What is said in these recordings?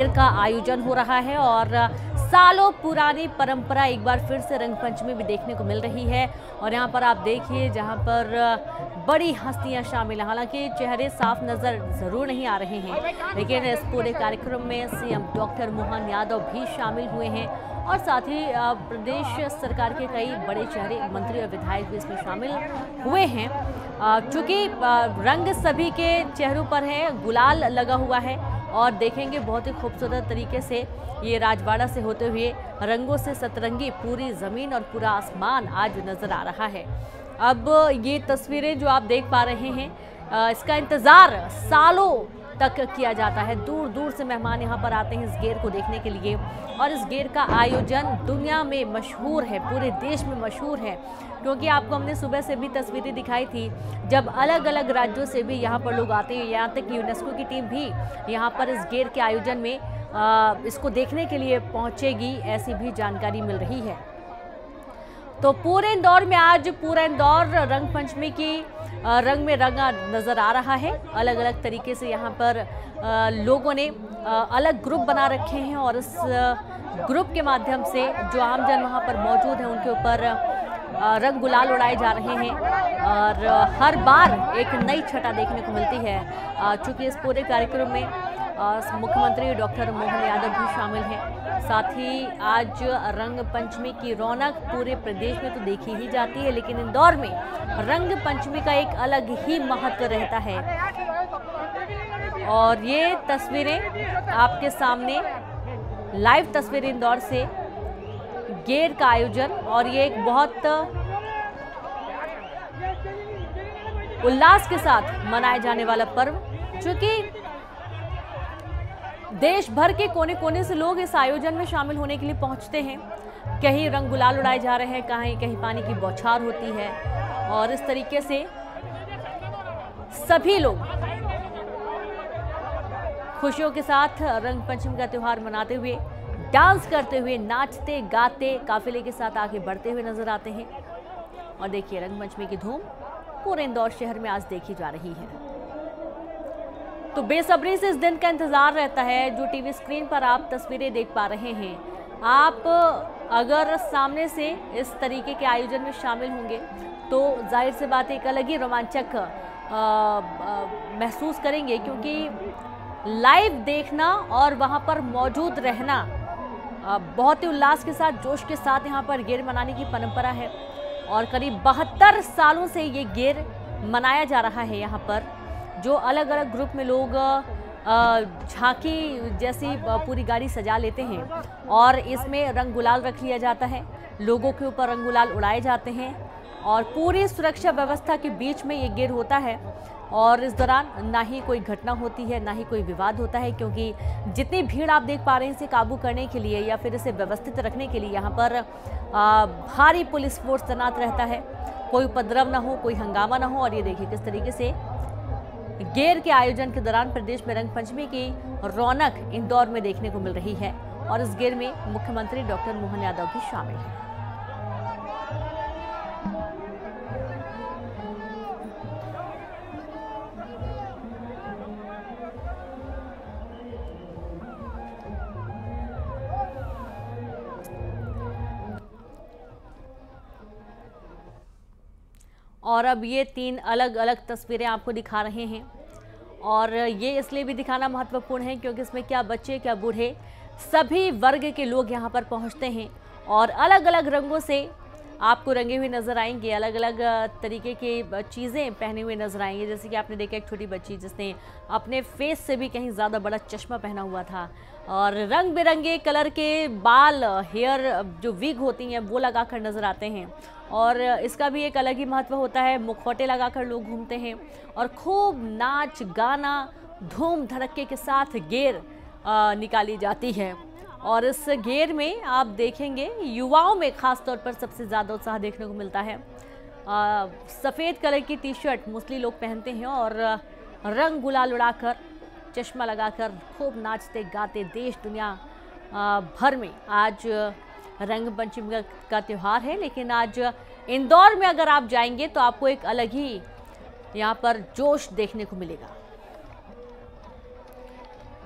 गेर का आयोजन हो रहा है और सालों पुरानी परंपरा एक बार फिर से रंग पंचमी भी देखने को मिल रही है। और यहाँ पर आप देखिए जहाँ पर बड़ी हस्तियां शामिल हैं, हालांकि चेहरे साफ नजर जरूर नहीं आ रहे हैं, लेकिन इस पूरे कार्यक्रम में सीएम डॉक्टर मोहन यादव भी शामिल हुए हैं और साथ ही प्रदेश सरकार के कई बड़े चेहरे, मंत्री और विधायक भी इसमें शामिल हुए हैं। चूंकि रंग सभी के चेहरों पर है, गुलाल लगा हुआ है और देखेंगे बहुत ही खूबसूरत तरीके से ये राजवाड़ा से होते हुए रंगों से सतरंगी पूरी जमीन और पूरा आसमान आज नजर आ रहा है। अब ये तस्वीरें जो आप देख पा रहे हैं, इसका इंतजार सालों तक किया जाता है। दूर दूर से मेहमान यहाँ पर आते हैं इस गेर को देखने के लिए और इस गेर का आयोजन दुनिया में मशहूर है, पूरे देश में मशहूर है, क्योंकि आपको हमने सुबह से भी तस्वीरें दिखाई थी जब अलग अलग राज्यों से भी यहाँ पर लोग आते हैं। यहाँ तक यूनेस्को की टीम भी यहाँ पर इस गेर के आयोजन में इसको देखने के लिए पहुँचेगी, ऐसी भी जानकारी मिल रही है। तो पूरे इंदौर में आज पूरा इंदौर रंग पंचमी की रंग में रंगा नजर आ रहा है। अलग अलग तरीके से यहाँ पर लोगों ने अलग ग्रुप बना रखे हैं और इस ग्रुप के माध्यम से जो आमजन वहाँ पर मौजूद है उनके ऊपर रंग गुलाल उड़ाए जा रहे हैं और हर बार एक नई छटा देखने को मिलती है। चूँकि इस पूरे कार्यक्रम में मुख्यमंत्री डॉक्टर मोहन यादव भी शामिल हैं। साथ ही आज रंग पंचमी की रौनक पूरे प्रदेश में तो देखी ही जाती है, लेकिन इंदौर में रंग पंचमी का एक अलग ही महत्व रहता है। और ये तस्वीरें आपके सामने लाइव तस्वीरें इंदौर से गेर का आयोजन, और ये एक बहुत उल्लास के साथ मनाया जाने वाला पर्व, क्योंकि देश भर के कोने कोने से लोग इस आयोजन में शामिल होने के लिए पहुंचते हैं। कहीं रंग गुलाल उड़ाए जा रहे हैं, कहीं कहीं पानी की बौछार होती है और इस तरीके से सभी लोग खुशियों के साथ रंग पंचमी का त्योहार मनाते हुए, डांस करते हुए, नाचते गाते काफिले के साथ आगे बढ़ते हुए नजर आते हैं। और देखिए रंग पंचमी की धूम पूरे इंदौर शहर में आज देखी जा रही है। तो बेसब्री से इस दिन का इंतजार रहता है। जो टीवी स्क्रीन पर आप तस्वीरें देख पा रहे हैं, आप अगर सामने से इस तरीके के आयोजन में शामिल होंगे तो जाहिर सी बात एक अलग ही रोमांचक महसूस करेंगे, क्योंकि लाइव देखना और वहां पर मौजूद रहना बहुत ही उल्लास के साथ, जोश के साथ यहाँ पर गेर मनाने की परंपरा है और करीब 72 सालों से ये गेर मनाया जा रहा है। यहाँ पर जो अलग अलग ग्रुप में लोग झांकी जैसी पूरी गाड़ी सजा लेते हैं और इसमें रंग गुलाल रख लिया जाता है, लोगों के ऊपर रंग गुलाल उड़ाए जाते हैं और पूरी सुरक्षा व्यवस्था के बीच में ये गेर होता है। और इस दौरान ना ही कोई घटना होती है, ना ही कोई विवाद होता है, क्योंकि जितनी भीड़ आप देख पा रहे हैं इसे काबू करने के लिए या फिर इसे व्यवस्थित रखने के लिए यहाँ पर भारी पुलिस फोर्स तैनात रहता है। कोई उपद्रव ना हो, कोई हंगामा ना हो। और ये देखिए किस तरीके से गेर के आयोजन के दौरान प्रदेश में रंग पंचमी की रौनक इंदौर में देखने को मिल रही है और इस गेर में मुख्यमंत्री डॉक्टर मोहन यादव भी शामिल हैं। और अब ये 3 अलग अलग तस्वीरें आपको दिखा रहे हैं और ये इसलिए भी दिखाना महत्वपूर्ण है क्योंकि इसमें क्या बच्चे क्या बूढ़े सभी वर्ग के लोग यहाँ पर पहुँचते हैं और अलग अलग रंगों से आपको रंगे हुए नज़र आएंगे, अलग अलग तरीके की चीज़ें पहने हुए नज़र आएंगे। जैसे कि आपने देखा एक छोटी बच्ची जिसने अपने फेस से भी कहीं ज़्यादा बड़ा चश्मा पहना हुआ था और रंग बिरंगे कलर के बाल, हेयर जो विग होती हैं वो लगाकर नज़र आते हैं और इसका भी एक अलग ही महत्व होता है। मुखौटे लगाकर लोग घूमते हैं और खूब नाच गाना धूम धड़क्के के साथ गेर निकाली जाती है। और इस गेर में आप देखेंगे युवाओं में खास तौर पर सबसे ज़्यादा उत्साह देखने को मिलता है। सफ़ेद कलर की टी शर्ट मोस्टली लोग पहनते हैं और रंग गुलाल उड़ाकर, चश्मा लगाकर खूब नाचते गाते देश दुनिया भर में आज रंग पंचमी का त्यौहार है। लेकिन आज इंदौर में अगर आप जाएंगे तो आपको एक अलग ही यहाँ पर जोश देखने को मिलेगा।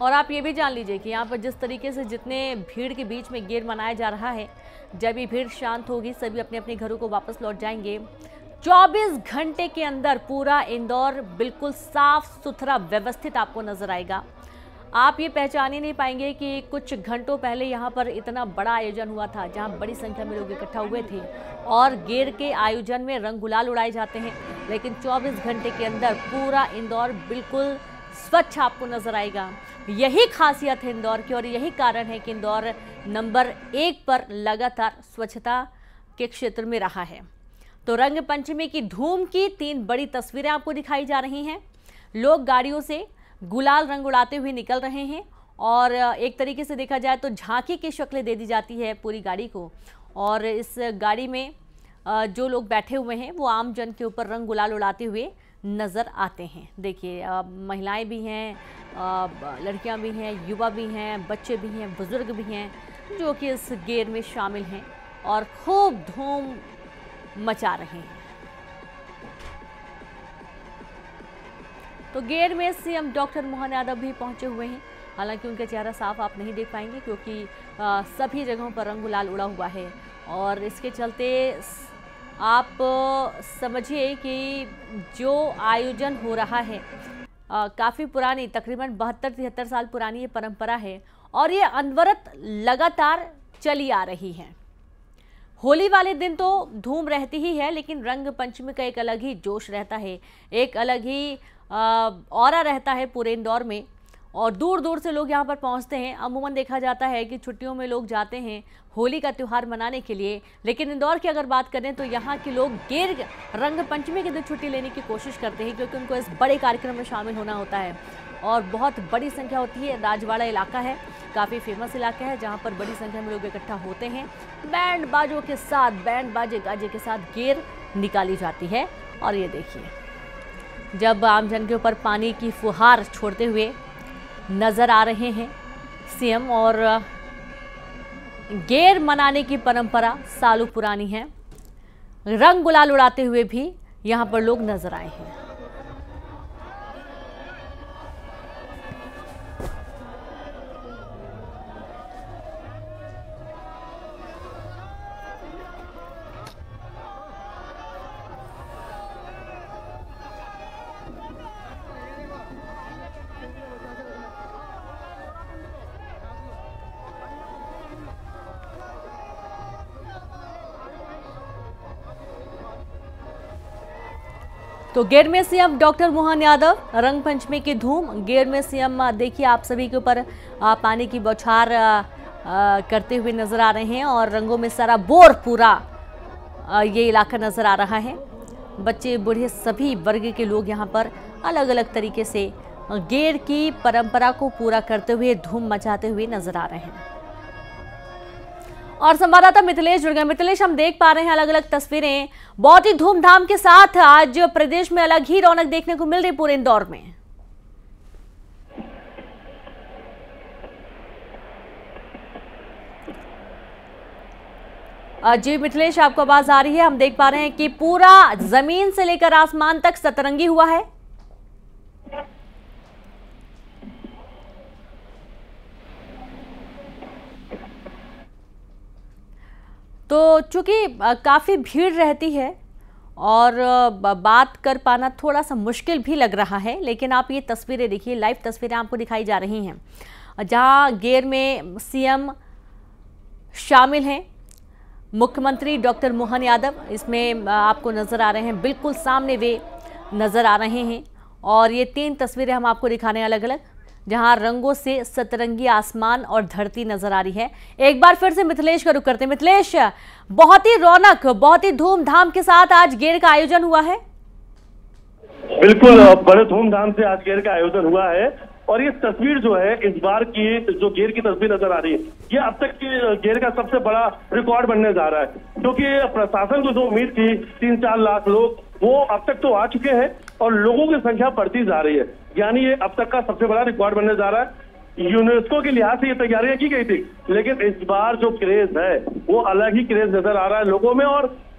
और आप ये भी जान लीजिए कि यहाँ पर जिस तरीके से जितने भीड़ के बीच में गेर मनाया जा रहा है, जब ये भीड़ शांत होगी सभी अपने अपने घरों को वापस लौट जाएंगे। 24 घंटे के अंदर पूरा इंदौर बिल्कुल साफ सुथरा व्यवस्थित आपको नजर आएगा। आप ये पहचान ही नहीं पाएंगे कि कुछ घंटों पहले यहाँ पर इतना बड़ा आयोजन हुआ था, जहाँ बड़ी संख्या में लोग इकट्ठा हुए थे और गेर के आयोजन में रंग गुलाल उड़ाए जाते हैं, लेकिन 24 घंटे के अंदर पूरा इंदौर बिल्कुल स्वच्छ आपको नजर आएगा। यही खासियत है इंदौर की और यही कारण है कि इंदौर नंबर 1 पर लगातार स्वच्छता के क्षेत्र में रहा है। तो रंग पंचमी की धूम की 3 बड़ी तस्वीरें आपको दिखाई जा रही हैं। लोग गाड़ियों से गुलाल रंग उड़ाते हुए निकल रहे हैं और एक तरीके से देखा जाए तो झांकी की शक्ल दे दी जाती है पूरी गाड़ी को, और इस गाड़ी में जो लोग बैठे हुए हैं वो आम जन के ऊपर रंग गुलाल उड़ाते हुए नज़र आते हैं। देखिए महिलाएं भी हैं, लड़कियां भी हैं, युवा भी हैं, बच्चे भी हैं, बुजुर्ग भी हैं जो कि इस गेर में शामिल हैं और खूब धूम मचा रहे हैं। तो गेर में सीएम डॉक्टर मोहन यादव भी पहुंचे हुए हैं, हालांकि उनका चेहरा साफ आप नहीं देख पाएंगे क्योंकि सभी जगहों पर रंग गुलाल उड़ा हुआ है और इसके चलते आप समझिए कि जो आयोजन हो रहा है काफ़ी पुरानी, तकरीबन 72-73 साल पुरानी ये परंपरा है और ये अनवरत लगातार चली आ रही है। होली वाले दिन तो धूम रहती ही है, लेकिन रंग पंचमी का एक अलग ही जोश रहता है, एक अलग ही ऑरा रहता है पूरे इंदौर में और दूर दूर से लोग यहाँ पर पहुँचते हैं। अमूमन देखा जाता है कि छुट्टियों में लोग जाते हैं होली का त्यौहार मनाने के लिए, लेकिन इंदौर की अगर बात करें तो यहाँ के लोग गेर रंग पंचमी के दिन छुट्टी लेने की कोशिश करते हैं क्योंकि उनको इस बड़े कार्यक्रम में शामिल होना होता है और बहुत बड़ी संख्या होती है। राजवाड़ा इलाका है, काफ़ी फेमस इलाका है जहाँ पर बड़ी संख्या में लोग इकट्ठा होते हैं। बैंड बाजों के साथ, बैंड बाजे गाजे के साथ गेर निकाली जाती है और ये देखिए जब आमजन के ऊपर पानी की फुहार छोड़ते हुए नज़र आ रहे हैं सीएम, और गेर मनाने की परंपरा सालों पुरानी है। रंग गुलाल उड़ाते हुए भी यहाँ पर लोग नजर आए हैं। तो गेर में सीएम डॉक्टर मोहन यादव, रंग पंचमी की धूम। गेर में सीएम देखिए आप सभी के ऊपर पानी की बौछार करते हुए नजर आ रहे हैं और रंगों में सराबोर पूरा ये इलाका नजर आ रहा है। बच्चे बूढ़े सभी वर्ग के लोग यहाँ पर अलग अलग तरीके से गेर की परंपरा को पूरा करते हुए धूम मचाते हुए नजर आ रहे हैं। और संवाददाता मिथिलेश जुड़ गए। मिथिलेश, हम देख पा रहे हैं अलग अलग तस्वीरें, बहुत ही धूमधाम के साथ आज प्रदेश में अलग ही रौनक देखने को मिल रही पूरे इंदौर में। जी मिथिलेश, आपको आवाज आ रही है? हम देख पा रहे हैं कि पूरा जमीन से लेकर आसमान तक सतरंगी हुआ है। तो चूंकि काफ़ी भीड़ रहती है और बात कर पाना थोड़ा सा मुश्किल भी लग रहा है, लेकिन आप ये तस्वीरें देखिए, लाइव तस्वीरें आपको दिखाई जा रही हैं जहां गेर में सीएम शामिल हैं, मुख्यमंत्री डॉक्टर मोहन यादव इसमें आपको नज़र आ रहे हैं, बिल्कुल सामने वे नज़र आ रहे हैं। और ये 3 तस्वीरें हम आपको दिखा रहे हैं अलग अलग, जहां रंगों से सतरंगी आसमान और धरती नजर आ रही है। एक बार फिर से मिथिलेश का रुख करते हैं। मिथिलेश, बहुत ही रौनक, बहुत ही धूमधाम के साथ आज गेर का आयोजन हुआ है। बिल्कुल, बड़े धूमधाम से आज गेर का आयोजन हुआ है और ये तस्वीर जो है इस बार की जो गेर की तस्वीर नजर आ रही है, ये अब तक की गेर का सबसे बड़ा रिकॉर्ड बनने जा रहा है, क्योंकि प्रशासन को जो उम्मीद थी 3-4 लाख लोग, वो अब तक तो आ चुके हैं और लोगों की संख्या बढ़ती जा रही है, यानी ये अब तक का सबसे बड़ा रिकॉर्ड बनने जा रहा है। यूनेस्को के लिहाज से ये तैयारियां की गई थी, लेकिन इस बार जो क्रेज है वो अलग ही क्रेज नजर आ रहा है लोगों में और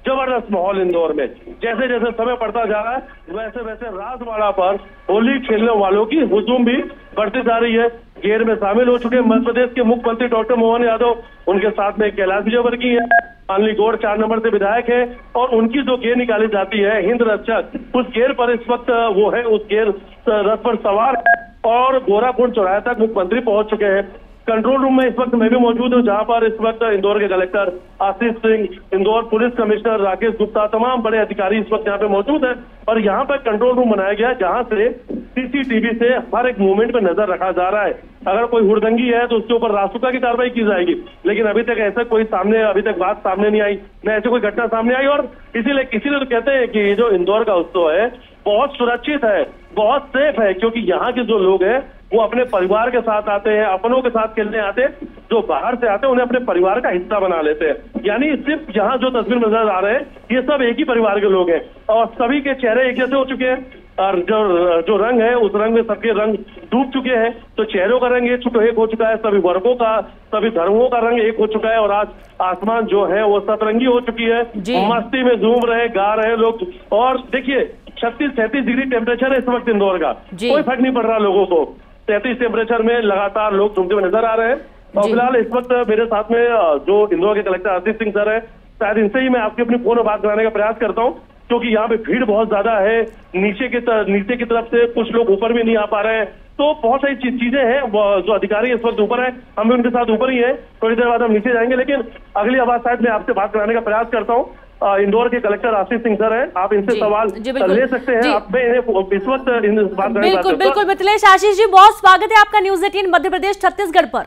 जबरदस्त माहौल इंदौर में। जैसे जैसे समय बढ़ता जा रहा है वैसे वैसे राजवाड़ा पर होली खेलने वालों की हुजूम भी बढ़ती जा रही है। गेर में शामिल हो चुके मध्य प्रदेश के मुख्यमंत्री डॉक्टर मोहन यादव, उनके साथ में कैलाश विजयवर्गीय है, मानली गौड़ 4 नंबर से विधायक है, और उनकी जो गेर निकाली जाती है हिंद रक्षक, उस गेर पर इस वक्त वो है, उस गेर रथ पर सवार है और गोराकुंड चौराहे तक मुख्यमंत्री पहुंच चुके हैं। कंट्रोल रूम में इस वक्त मैं भी मौजूद हूं, जहां पर इस वक्त इंदौर के collector Ashish Singh, Indore police commissioner Rakesh Gupta, तमाम बड़े अधिकारी इस वक्त यहाँ पे मौजूद है। और यहाँ पर कंट्रोल रूम बनाया गया है जहां से सीसीटीवी से हर एक मूवमेंट पे नजर रखा जा रहा है। अगर कोई हुड़दंगी है तो उसके ऊपर रासुका की कार्रवाई की जाएगी, लेकिन अभी तक ऐसा कोई अभी तक बात सामने नहीं आई, न ऐसी कोई घटना सामने आई। और इसीलिए तो कहते हैं कि ये जो इंदौर का उत्सव है बहुत सुरक्षित है, बहुत सेफ है, क्योंकि यहाँ के जो लोग हैं वो अपने परिवार के साथ आते हैं, अपनों के साथ खेलने आते हैं, जो बाहर से आते हैं उन्हें अपने परिवार का हिस्सा बना लेते हैं। यानी सिर्फ यहाँ जो तस्वीर नजर आ रहे हैं ये सब एक ही परिवार के लोग हैं और सभी के चेहरे एक जैसे हो चुके हैं। और जो रंग है उस रंग में सबके रंग डूब चुके हैं, तो चेहरों का रंग एक हो चुका है, सभी वर्गों का, सभी धर्मों का रंग एक हो चुका है। और आज आसमान जो है वो सतरंगी हो चुकी है, मस्ती में झूम रहे, गा रहे लोग। और देखिए 36-37 डिग्री टेम्परेचर है इस वक्त इंदौर का, कोई फर्क नहीं पड़ रहा लोगों को। 33 टेम्परेचर में लगातार लोग झूमते हुए नजर आ रहे हैं। और फिलहाल इस वक्त मेरे साथ में जो इंदौर के कलेक्टर आशीष सिंह सर है, शायद इनसे ही मैं आपकी अपनी फोन में बात कराने का प्रयास करता हूँ, क्योंकि यहाँ पे भीड़ बहुत ज्यादा है। नीचे की तरफ से कुछ लोग ऊपर भी नहीं आ पा रहे हैं, तो बहुत सारी चीजें हैं। जो अधिकारी इस वक्त ऊपर है, हम भी उनके साथ ऊपर ही है, थोड़ी देर बाद हम नीचे जाएंगे। लेकिन अगली आवाज शायद मैं आपसे बात कराने का प्रयास करता हूँ। इंदौर के कलेक्टर आशीष सिंह सर हैं, आप इनसे सवाल ले सकते हैं। आप इस वक्त बात बिल्कुल बिल्कुल मिथिलेश। आशीष जी बहुत स्वागत है आपका न्यूज 18 मध्य प्रदेश छत्तीसगढ़ पर।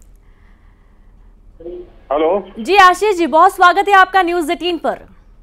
हेलो जी आशीष जी बहुत स्वागत है आपका न्यूज 18 पर।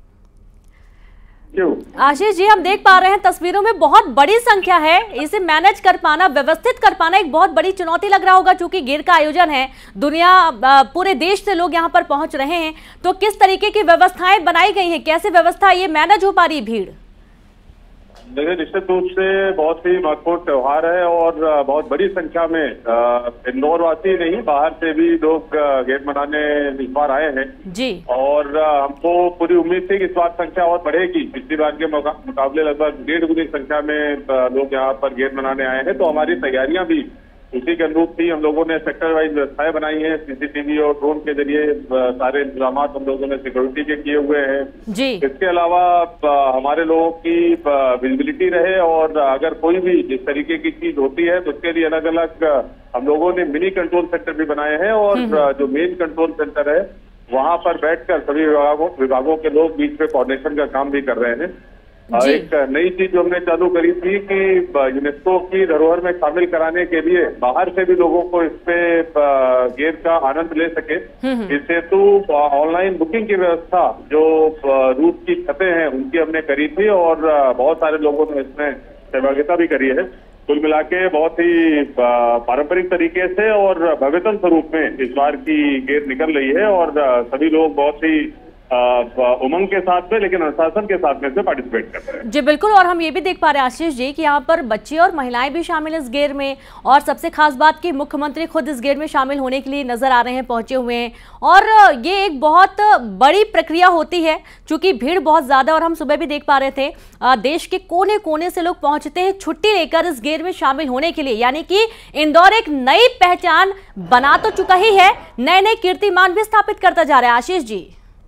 आशीष जी हम देख पा रहे हैं तस्वीरों में बहुत बड़ी संख्या है, इसे मैनेज कर पाना, व्यवस्थित कर पाना एक बहुत बड़ी चुनौती लग रहा होगा, क्योंकि गेर का आयोजन है, दुनिया पूरे देश से लोग यहां पर पहुंच रहे हैं। तो किस तरीके की व्यवस्थाएं बनाई गई हैं, कैसे व्यवस्था ये मैनेज हो पा रही भीड़? देखिए निश्चित रूप से बहुत ही महत्वपूर्ण त्योहार है और बहुत बड़ी संख्या में इंदौर वासी नहीं बाहर से भी लोग गेर मनाने इस बार आए हैं जी। और हमको पूरी उम्मीद थी कि इस बार संख्या और बढ़ेगी। पिछली बार के मुकाबले लगभग 1.5 गुनी संख्या में लोग यहाँ पर गेर मनाने आए हैं, तो हमारी तैयारियां भी उसी के अनुरूप थी। हम लोगों ने सेक्टर वाइज व्यवस्थाएं बनाई हैं, सीसीटीवी और ड्रोन के जरिए सारे इंतजाम हम लोगों ने सिक्योरिटी के किए हुए हैं जी। इसके अलावा हमारे लोगों की विजिबिलिटी रहे और अगर कोई भी जिस तरीके की चीज होती है तो उसके लिए अलग अलग हम लोगों ने मिनी कंट्रोल सेंटर भी बनाए हैं और जो मेन कंट्रोल सेंटर है वहां पर बैठकर सभी विभागों के लोग बीच में कोऑर्डिनेशन का काम भी कर रहे हैं। एक नई चीज जो हमने चालू करी थी कि यूनेस्को की धरोहर में शामिल कराने के लिए बाहर से भी लोगों को इस पे गेर का आनंद ले सके, इस हेतु ऑनलाइन बुकिंग की व्यवस्था जो रूट की छतें हैं उनकी हमने करी थी और बहुत सारे लोगों ने इसमें सहभागिता भी करी है। कुल मिला के बहुत ही पारंपरिक तरीके से और भव्यतम स्वरूप में इस बार की गेर निकल रही है और सभी लोग बहुत ही उमंग के साथ में लेकिन अनुशासन के साथ में से पार्टिसिपेट कर रहे हैं। जी बिल्कुल। और हम ये भी देख पा रहे हैं आशीष जी कि यहाँ पर बच्चे और महिलाएं भी शामिल इस गेर में, और सबसे खास बात कि मुख्यमंत्री खुद इस गेर में शामिल होने के लिए नजर आ रहे हैं, पहुंचे हुए हैं। और ये एक बहुत बड़ी प्रक्रिया होती है क्योंकि भीड़ बहुत ज्यादा, और हम सुबह भी देख पा रहे थे देश के कोने कोने से लोग पहुंचते हैं छुट्टी लेकर इस गेर में शामिल होने के लिए। यानी कि इंदौर एक नई पहचान बना तो चुका ही है, नए नए कीर्तिमान भी स्थापित करता जा रहा है। आशीष जी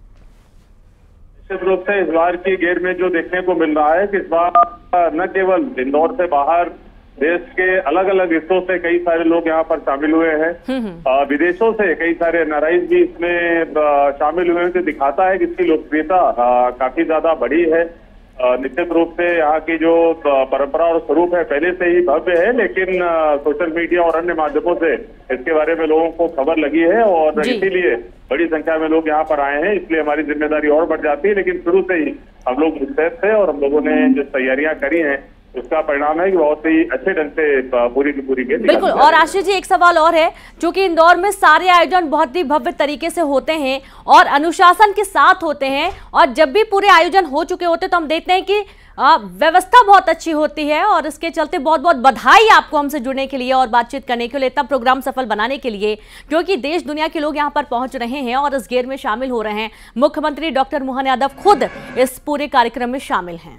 निश्चित रूप से इस बार की गेर में जो देखने को मिल रहा है कि इस बार न केवल इंदौर से बाहर देश के अलग अलग हिस्सों से कई सारे लोग यहाँ पर शामिल हुए हैं, विदेशों से कई सारे एनआरआई भी इसमें शामिल हुए हैं, जो दिखाता है कि इसकी लोकप्रियता काफी ज्यादा बढ़ी है। निश्चित रूप से यहाँ की जो परंपरा और स्वरूप है पहले से ही भव्य है, लेकिन सोशल मीडिया और अन्य माध्यमों से इसके बारे में लोगों को खबर लगी है और इसीलिए बड़ी संख्या में लोग यहाँ पर आए हैं, इसलिए हमारी जिम्मेदारी और बढ़ जाती है। लेकिन शुरू से ही हम लोग मुस्तैद थे और हम लोगों ने जो तैयारियां करी हैं उसका परिणाम है कि बहुत ही अच्छे ढंग से पूरी की पूरी गेर बिल्कुल। और आशीष जी, एक सवाल और है, क्योंकि इंदौर में सारे आयोजन बहुत ही भव्य तरीके से होते हैं और अनुशासन के साथ होते हैं, और जब भी पूरे आयोजन हो चुके होते तो हम देखते हैं कि व्यवस्था बहुत अच्छी होती है, और इसके चलते बहुत बहुत बधाई आपको हमसे जुड़ने के लिए और बातचीत करने के लिए, इतना प्रोग्राम सफल बनाने के लिए, क्योंकि देश दुनिया के लोग यहाँ पर पहुंच रहे हैं और इस गेर में शामिल हो रहे हैं। मुख्यमंत्री डॉक्टर मोहन यादव खुद इस पूरे कार्यक्रम में शामिल हैं।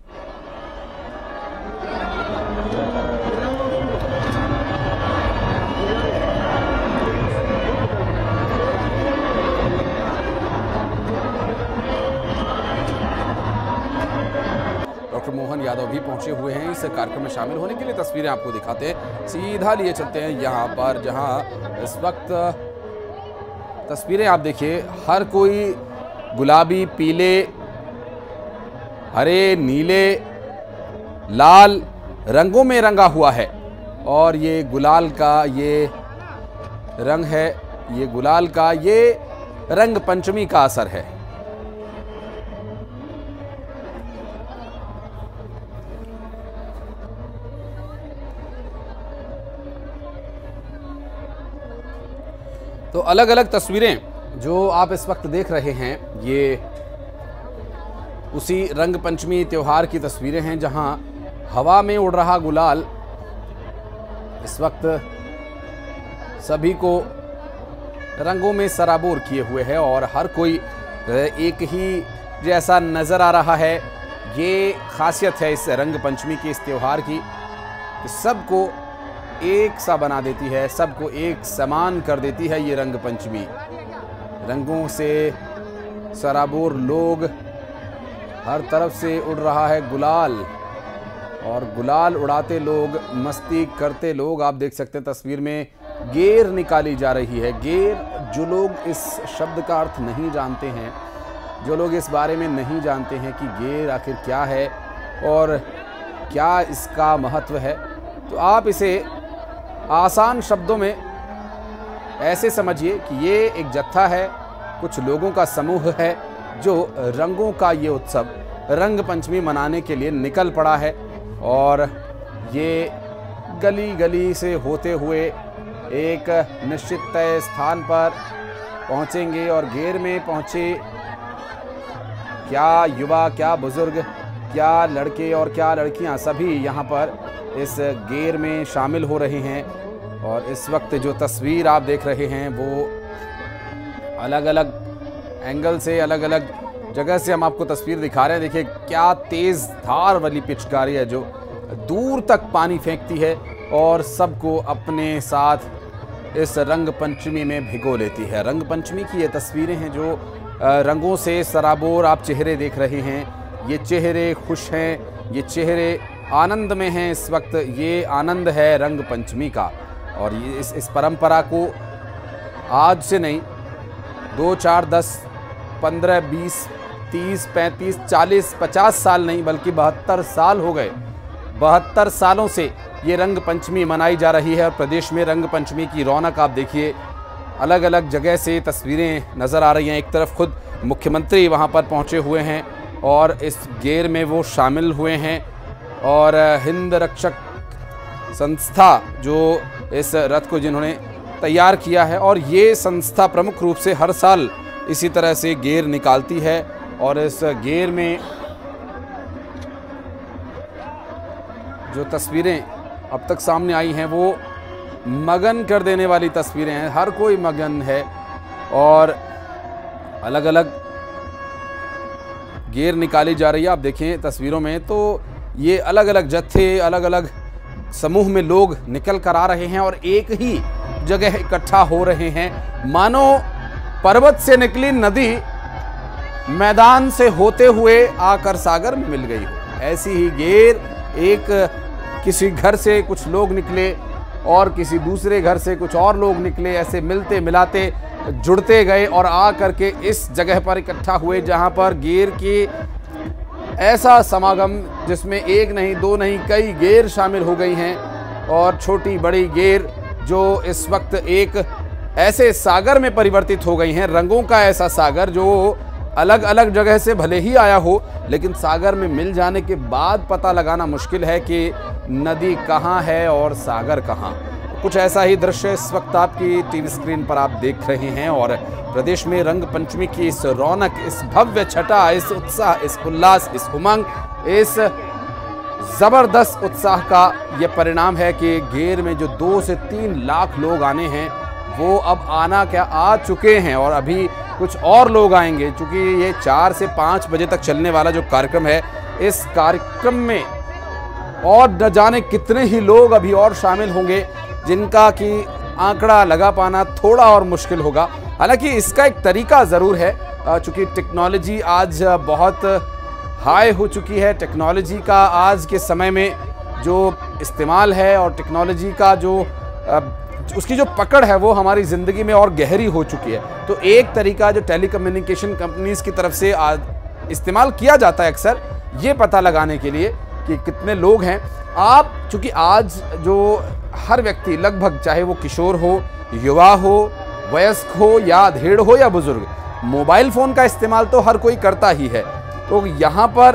डॉक्टर मोहन यादव भी पहुंचे हुए हैं इस कार्यक्रम में शामिल होने के लिए। तस्वीरें आपको दिखाते हैं, सीधा लिए चलते हैं यहाँ पर, जहाँ इस वक्त तस्वीरें आप देखिए, हर कोई गुलाबी, पीले, हरे, नीले, लाल रंगों में रंगा हुआ है। और ये गुलाल का ये रंग है, ये गुलाल का ये रंग पंचमी का असर है। तो अलग अलग तस्वीरें जो आप इस वक्त देख रहे हैं, ये उसी रंग पंचमी त्योहार की तस्वीरें हैं, जहां हवा में उड़ रहा गुलाल इस वक्त सभी को रंगों में सराबोर किए हुए है और हर कोई एक ही जैसा नज़र आ रहा है। ये खासियत है इस रंग पंचमी की, इस त्योहार की, कि सबको एक सा बना देती है, सबको एक समान कर देती है ये रंग पंचमी। रंगों से सराबोर लोग, हर तरफ से उड़ रहा है गुलाल, और गुलाल उड़ाते लोग, मस्ती करते लोग। आप देख सकते हैं तस्वीर में गेर निकाली जा रही है। गेर, जो लोग इस शब्द का अर्थ नहीं जानते हैं, जो लोग इस बारे में नहीं जानते हैं कि गेर आखिर क्या है और क्या इसका महत्व है, तो आप इसे आसान शब्दों में ऐसे समझिए कि ये एक जत्था है, कुछ लोगों का समूह है जो रंगों का ये उत्सव रंग पंचमी मनाने के लिए निकल पड़ा है। और ये गली गली से होते हुए एक निश्चित तय स्थान पर पहुंचेंगे, और गेर में पहुंचे क्या युवा, क्या बुजुर्ग, क्या लड़के और क्या लड़कियां, सभी यहाँ पर इस गेर में शामिल हो रहे हैं। और इस वक्त जो तस्वीर आप देख रहे हैं वो अलग अलग एंगल से, अलग अलग जगह से हम आपको तस्वीर दिखा रहे हैं। देखिए क्या तेज़ धार वाली पिचकारी है जो दूर तक पानी फेंकती है और सबको अपने साथ इस रंग पंचमी में भिगो लेती है। रंग पंचमी की ये तस्वीरें हैं जो रंगों से सराबोर आप चेहरे देख रहे हैं। ये चेहरे खुश हैं, ये चेहरे आनंद में हैं इस वक्त। ये आनंद है रंग पंचमी का, और ये इस परंपरा को आज से नहीं, 2, 4, 10, 15, 20, 30, 35, 40, 50 साल नहीं, बल्कि 72 साल हो गए। 72 सालों से ये रंग पंचमी मनाई जा रही है। और प्रदेश में रंग पंचमी की रौनक आप देखिए, अलग अलग जगह से तस्वीरें नज़र आ रही हैं। एक तरफ खुद मुख्यमंत्री वहाँ पर पहुँचे हुए हैं और इस गेर में वो शामिल हुए हैं, और हिंद रक्षक संस्था जो इस रथ को जिन्होंने तैयार किया है, और ये संस्था प्रमुख रूप से हर साल इसी तरह से गेर निकालती है। और इस गेर में जो तस्वीरें अब तक सामने आई हैं वो मगन कर देने वाली तस्वीरें हैं। हर कोई मगन है और अलग अलग गेर निकाली जा रही है। आप देखें तस्वीरों में तो ये अलग अलग जत्थे, अलग अलग समूह में लोग निकल कर आ रहे हैं और एक ही जगह इकट्ठा हो रहे हैं, मानो पर्वत से निकली नदी मैदान से होते हुए आकर सागर में मिल गई हो। ऐसी ही गेर, एक किसी घर से कुछ लोग निकले और किसी दूसरे घर से कुछ और लोग निकले, ऐसे मिलते मिलाते जुड़ते गए और आ करके इस जगह पर इकट्ठा हुए जहां पर गेर की ऐसा समागम जिसमें एक नहीं, दो नहीं, कई गेर शामिल हो गई हैं। और छोटी बड़ी गेर जो इस वक्त एक ऐसे सागर में परिवर्तित हो गई हैं, रंगों का ऐसा सागर जो अलग अलग जगह से भले ही आया हो, लेकिन सागर में मिल जाने के बाद पता लगाना मुश्किल है कि नदी कहाँ है और सागर कहाँ। कुछ ऐसा ही दृश्य इस वक्त आपकी टीवी स्क्रीन पर आप देख रहे हैं। और प्रदेश में रंग पंचमी की इस रौनक, इस भव्य छटा, इस उत्साह, इस उल्लास, इस उमंग, इस जबरदस्त उत्साह का ये परिणाम है कि गेर में जो 2 से 3 लाख लोग आने हैं वो अब आ चुके हैं और अभी कुछ और लोग आएंगे। चूँकि ये 4 से 5 बजे तक चलने वाला जो कार्यक्रम है, इस कार्यक्रम में और न जाने कितने ही लोग अभी और शामिल होंगे, जिनका कि आंकड़ा लगा पाना थोड़ा और मुश्किल होगा। हालांकि इसका एक तरीका ज़रूर है, चूँकि टेक्नोलॉजी आज बहुत हाई हो चुकी है। टेक्नोलॉजी का आज के समय में जो इस्तेमाल है और टेक्नोलॉजी का जो उसकी जो पकड़ है वो हमारी ज़िंदगी में और गहरी हो चुकी है। तो एक तरीका जो टेलीकम्युनिकेशन कंपनीज़ की तरफ से इस्तेमाल किया जाता है अक्सर, ये पता लगाने के लिए कि कितने लोग हैं। आप चूँकि आज जो हर व्यक्ति लगभग, चाहे वो किशोर हो, युवा हो, वयस्क हो या अधेड़ हो या बुजुर्ग, मोबाइल फ़ोन का इस्तेमाल तो हर कोई करता ही है। तो यहाँ पर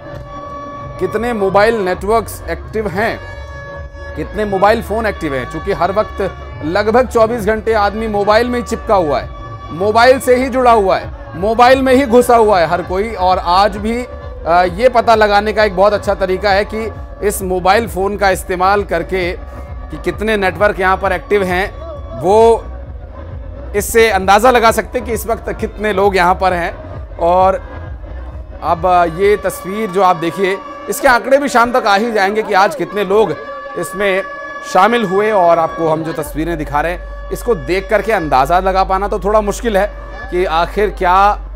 कितने मोबाइल नेटवर्क्स एक्टिव हैं, कितने मोबाइल फ़ोन एक्टिव हैं, चूँकि हर वक्त लगभग 24 घंटे आदमी मोबाइल में ही चिपका हुआ है, मोबाइल से ही जुड़ा हुआ है, मोबाइल में ही घुसा हुआ है हर कोई। और आज भी ये पता लगाने का एक बहुत अच्छा तरीका है कि इस मोबाइल फ़ोन का इस्तेमाल करके कि कितने नेटवर्क यहाँ पर एक्टिव हैं, वो इससे अंदाज़ा लगा सकते हैं कि इस वक्त कितने लोग यहाँ पर हैं। और अब ये तस्वीर जो आप देखिए, इसके आंकड़े भी शाम तक आ ही जाएंगे कि आज कितने लोग इसमें शामिल हुए। और आपको हम जो तस्वीरें दिखा रहे हैं, इसको देख करके अंदाज़ा लगा पाना तो थोड़ा मुश्किल है कि आखिर क्या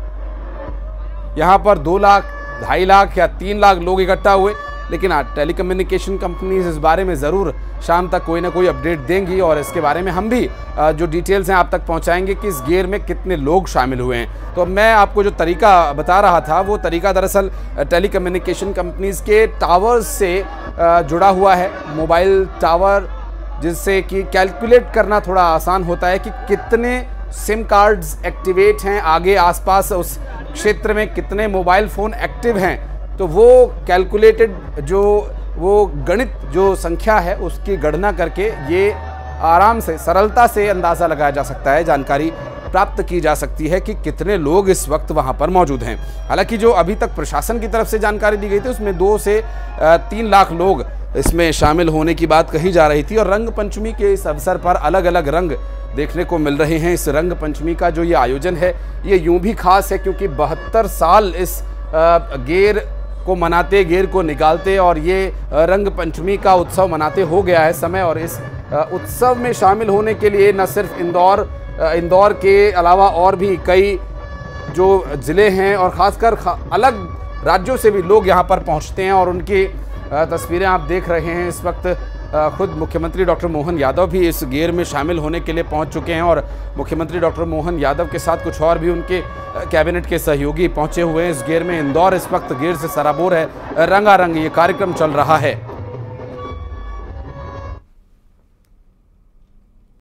यहाँ पर 2 लाख, 2.5 लाख या 3 लाख लोग इकट्ठा हुए। लेकिन टेलीकम्युनिकेशन कंपनीज इस बारे में ज़रूर शाम तक कोई ना कोई अपडेट देंगी और इसके बारे में हम भी जो डिटेल्स हैं आप तक पहुंचाएंगे कि इस गेर में कितने लोग शामिल हुए हैं। तो मैं आपको जो तरीका बता रहा था, वो तरीका दरअसल टेलीकम्युनिकेशन कंपनीज के टावर्स से जुड़ा हुआ है, मोबाइल टावर, जिससे कि कैलकुलेट करना थोड़ा आसान होता है कि कितने सिम कार्ड्स एक्टिवेट हैं आगे आसपास उस क्षेत्र में, कितने मोबाइल फ़ोन एक्टिव हैं। तो वो कैलकुलेटेड जो वो गणित जो संख्या है उसकी गणना करके ये आराम से, सरलता से अंदाज़ा लगाया जा सकता है, जानकारी प्राप्त की जा सकती है कि कितने लोग इस वक्त वहाँ पर मौजूद हैं। हालांकि जो अभी तक प्रशासन की तरफ से जानकारी दी गई थी उसमें 2 से 3 लाख लोग इसमें शामिल होने की बात कही जा रही थी। और रंग पंचमी के इस अवसर पर अलग अलग रंग देखने को मिल रहे हैं। इस रंग पंचमी का जो ये आयोजन है ये यूँ भी खास है क्योंकि 72 साल इस गेर को मनाते, गेर को निकालते और ये रंग पंचमी का उत्सव मनाते हो गया है समय। और इस उत्सव में शामिल होने के लिए न सिर्फ इंदौर के अलावा और भी कई जो ज़िले हैं और ख़ासकर अलग राज्यों से भी लोग यहाँ पर पहुँचते हैं। और उनकी तस्वीरें आप देख रहे हैं इस वक्त। खुद मुख्यमंत्री डॉक्टर मोहन यादव भी इस गेर में शामिल होने के लिए पहुंच चुके हैं और मुख्यमंत्री डॉक्टर मोहन यादव के साथ कुछ और भी उनके कैबिनेट के सहयोगी पहुंचे हुए हैं इस गेर में। इंदौर इस वक्त गेर से सराबोर है, रंगारंग ये कार्यक्रम चल रहा है।